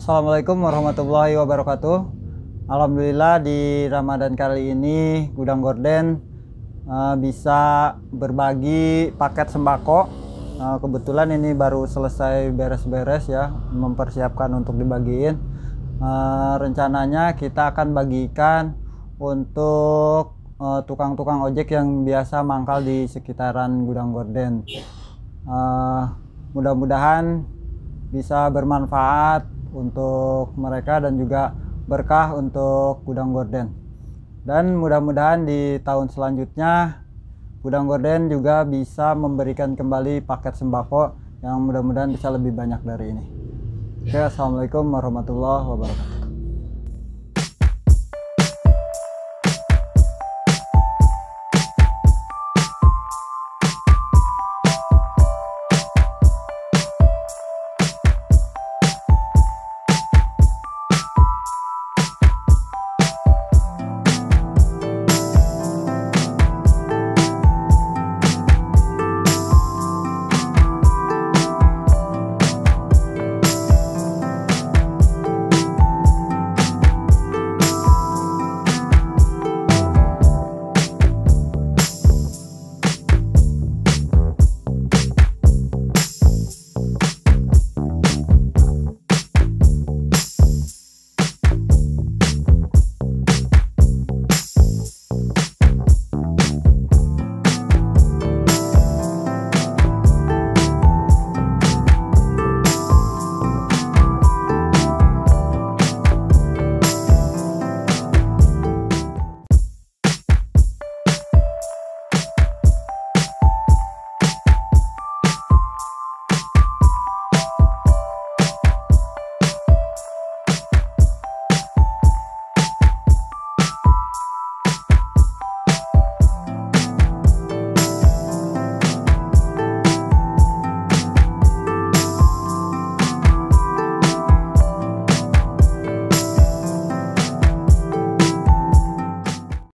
Assalamualaikum warahmatullahi wabarakatuh. Alhamdulillah di Ramadan kali ini Gudang Gorden bisa berbagi paket sembako. Kebetulan ini baru selesai beres-beres ya, mempersiapkan untuk dibagiin. Rencananya kita akan bagikan untuk tukang-tukang ojek yang biasa mangkal di sekitaran Gudang Gorden. Mudah-mudahan bisa bermanfaat untuk mereka dan juga berkah untuk Gudang Gorden. Dan mudah-mudahan di tahun selanjutnya Gudang Gorden juga bisa memberikan kembali paket sembako yang mudah-mudahan bisa lebih banyak dari ini. Oke, assalamualaikum warahmatullahi wabarakatuh.